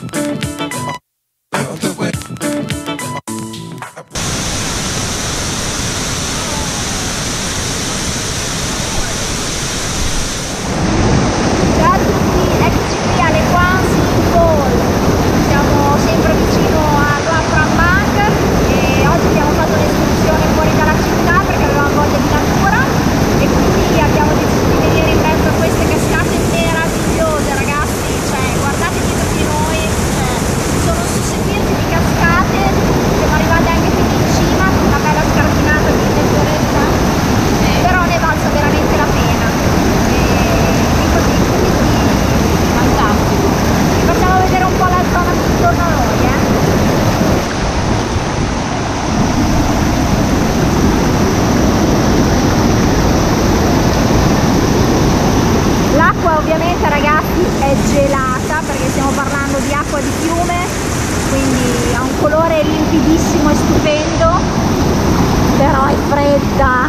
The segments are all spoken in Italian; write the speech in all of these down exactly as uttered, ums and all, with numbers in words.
Ovviamente ragazzi è gelata perché stiamo parlando di acqua di fiume, quindi ha un colore limpidissimo e stupendo, però è fredda,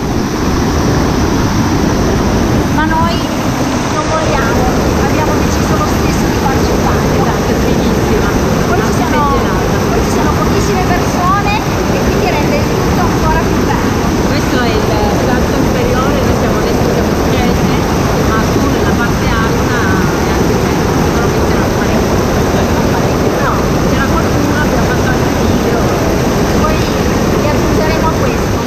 ma noi non vogliamo, abbiamo deciso lo stesso di farci un bagno. Esatto, è finissima, Poi ci sono, poi ci sono pochissime persone e quindi rende il tutto ancora più bello. questo è il salto inferiore, noi siamo adesso siamo scese, ma su nella parte alta è anche bello, solo che c'era parecchio, no, c'era qualcuno, abbiamo fatto altri video, Poi li aggiungeremo a questo.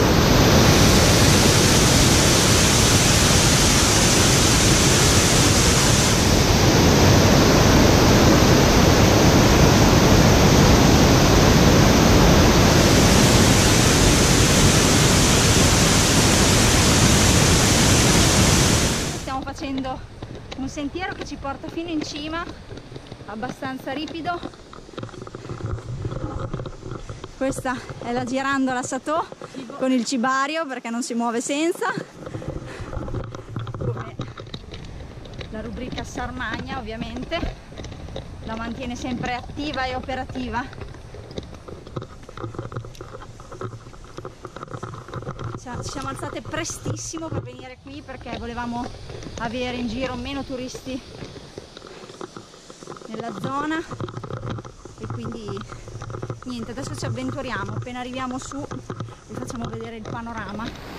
Stiamo facendo un sentiero che ci porta fino in cima, abbastanza ripido. Questa è la girandola Satò con il cibario perché non si muove senza, come la rubrica Sarmagna ovviamente la mantiene sempre attiva e operativa. Ci siamo alzate prestissimo per venire qui perché volevamo avere in giro meno turisti nella zona e quindi niente, adesso ci avventuriamo, appena arriviamo su vi facciamo vedere il panorama.